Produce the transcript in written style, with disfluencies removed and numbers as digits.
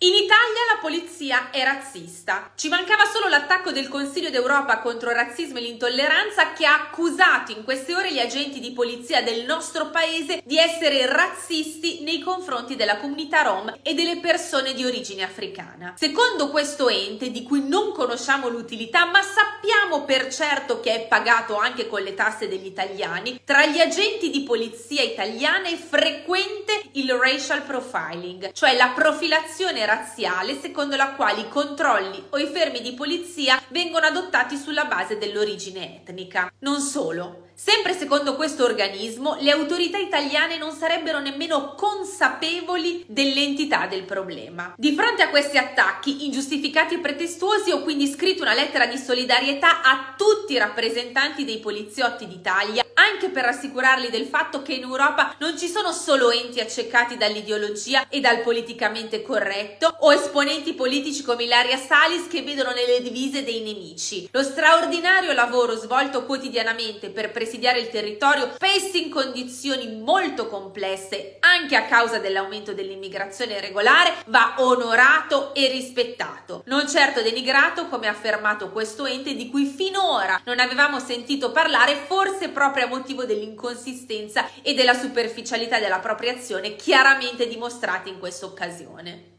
In Italia la polizia è razzista. Ci mancava solo l'attacco del Consiglio d'Europa contro il razzismo e l'intolleranza, che ha accusato in queste ore gli agenti di polizia del nostro paese di essere razzisti nei confronti della comunità rom e delle persone di origine africana. Secondo questo ente, di cui non conosciamo l'utilità ma sappiamo per certo che è pagato anche con le tasse degli italiani, tra gli agenti di polizia italiana è frequente il racial profiling, cioè la profilazione razziale secondo la quale i controlli o i fermi di polizia vengono adottati sulla base dell'origine etnica. Non solo. Sempre secondo questo organismo, le autorità italiane non sarebbero nemmeno consapevoli dell'entità del problema. Di fronte a questi attacchi ingiustificati e pretestuosi, ho quindi scritto una lettera di solidarietà a tutti i rappresentanti dei poliziotti d'Italia, anche per rassicurarli del fatto che in Europa non ci sono solo enti accecati dall'ideologia e dal politicamente corretto o esponenti politici come Ilaria Salis che vedono nelle divise dei nemici. Lo straordinario lavoro svolto quotidianamente per presidiare il territorio, spesso in condizioni molto complesse anche a causa dell'aumento dell'immigrazione irregolare, va onorato e rispettato, non certo denigrato come ha affermato questo ente di cui finora non avevamo sentito parlare, forse proprio a motivo dell'inconsistenza e della superficialità della propria azione chiaramente dimostrati in questa occasione.